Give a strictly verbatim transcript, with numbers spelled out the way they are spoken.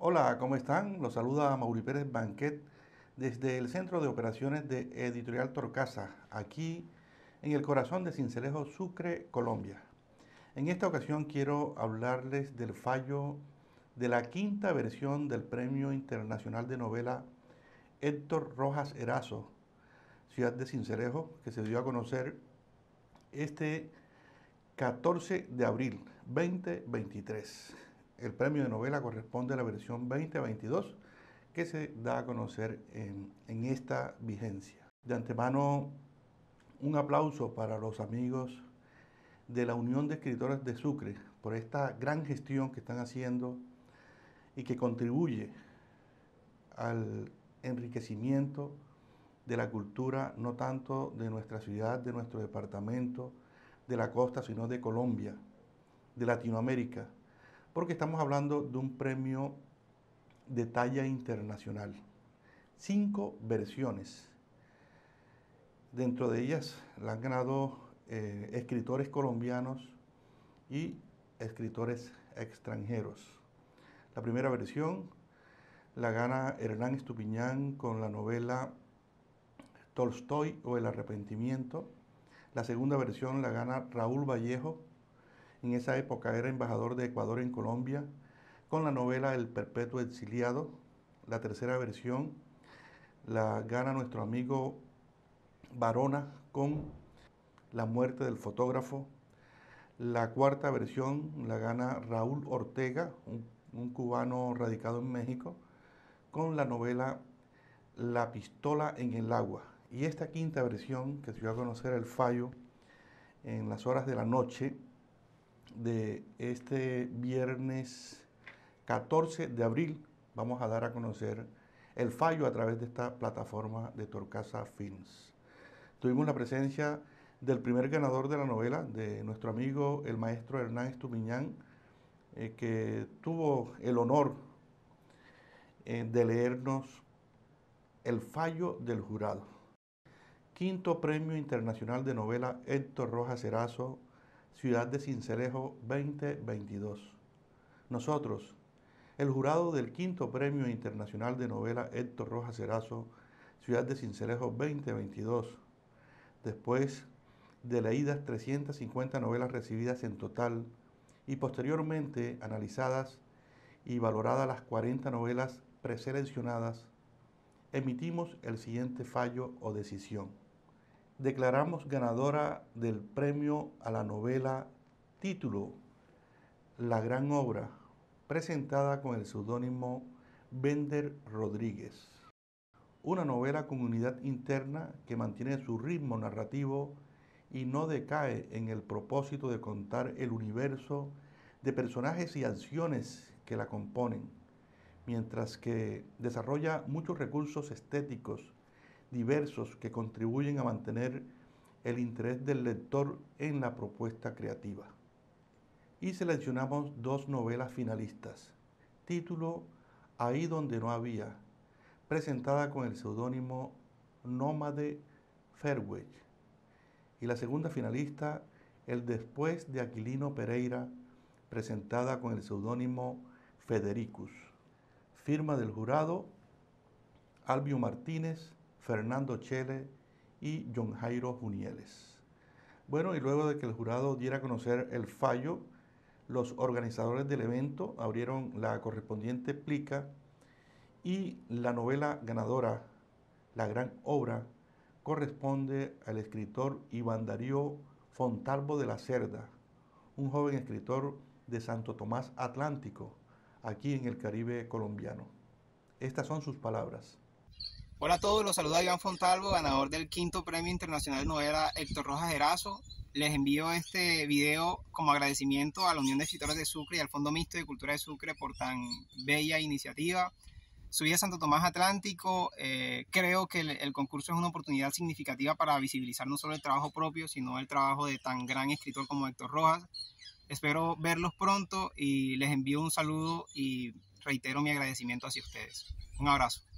Hola, ¿cómo están? Los saluda Mauri Pérez Banquet desde el Centro de Operaciones de Editorial Torcasa, aquí en el corazón de Sincelejo, Sucre, Colombia. En esta ocasión quiero hablarles del fallo de la quinta versión del Premio Internacional de Novela Héctor Rojas Erazo, Ciudad de Sincelejo, que se dio a conocer este catorce de abril dos mil veintitrés. El premio de novela corresponde a la versión dos mil veintidós que se da a conocer en, en esta vigencia. De antemano, un aplauso para los amigos de la Unión de Escritores de Sucre por esta gran gestión que están haciendo y que contribuye al enriquecimiento de la cultura, no tanto de nuestra ciudad, de nuestro departamento, de la costa, sino de Colombia, de Latinoamérica, porque estamos hablando de un premio de talla internacional. Cinco versiones. Dentro de ellas la han ganado eh, escritores colombianos y escritores extranjeros. La primera versión la gana Hernán Estupiñán con la novela Tolstoy o El arrepentimiento. La segunda versión la gana Raúl Vallejo. En esa época era embajador de Ecuador en Colombia, con la novela El perpetuo exiliado. La tercera versión la gana nuestro amigo Barona con La muerte del fotógrafo. La cuarta versión la gana Raúl Ortega, un, un cubano radicado en México, con la novela La pistola en el agua. Y esta quinta versión, que se dio a conocer el fallo en las horas de la noche de este viernes catorce de abril, vamos a dar a conocer el fallo a través de esta plataforma de Torcasa Films. Tuvimos la presencia del primer ganador de la novela, de nuestro amigo el maestro Hernán Estupiñán, eh, que tuvo el honor eh, de leernos el fallo del jurado. Quinto Premio Internacional de Novela Héctor Rojas Erazo, Ciudad de Sincelejo dos mil veintidós. Nosotros, el jurado del Quinto Premio Internacional de Novela Héctor Rojas Erazo, Ciudad de Sincelejo dos mil veintidós, después de leídas trescientas cincuenta novelas recibidas en total y posteriormente analizadas y valoradas las cuarenta novelas preseleccionadas, emitimos el siguiente fallo o decisión. Declaramos ganadora del premio a la novela título La gran obra, presentada con el seudónimo Bender Rodríguez. Una novela con unidad interna que mantiene su ritmo narrativo y no decae en el propósito de contar el universo de personajes y acciones que la componen, mientras que desarrolla muchos recursos estéticos diversos que contribuyen a mantener el interés del lector en la propuesta creativa. Y seleccionamos dos novelas finalistas. Título Ahí donde no había, presentada con el seudónimo Nómade Fairway. Y la segunda finalista, El después de Aquilino Pereira, presentada con el seudónimo Federicus. Firma del jurado, Albio Martínez, Fernando Chele y John Jairo Junieles. Bueno, y luego de que el jurado diera a conocer el fallo, los organizadores del evento abrieron la correspondiente plica y la novela ganadora, La gran obra, corresponde al escritor Iván Darío Fontalvo de la Cerda, un joven escritor de Santo Tomás Atlántico, aquí en el Caribe colombiano. Estas son sus palabras. Hola a todos, los saluda Iván Fontalvo, ganador del quinto Premio Internacional de Novela Héctor Rojas Erazo. Les envío este video como agradecimiento a la Unión de Escritores de Sucre y al Fondo Mixto de Cultura de Sucre por tan bella iniciativa. Soy de Santo Tomás Atlántico, eh, creo que el, el concurso es una oportunidad significativa para visibilizar no solo el trabajo propio, sino el trabajo de tan gran escritor como Héctor Rojas. Espero verlos pronto y les envío un saludo y reitero mi agradecimiento hacia ustedes. Un abrazo.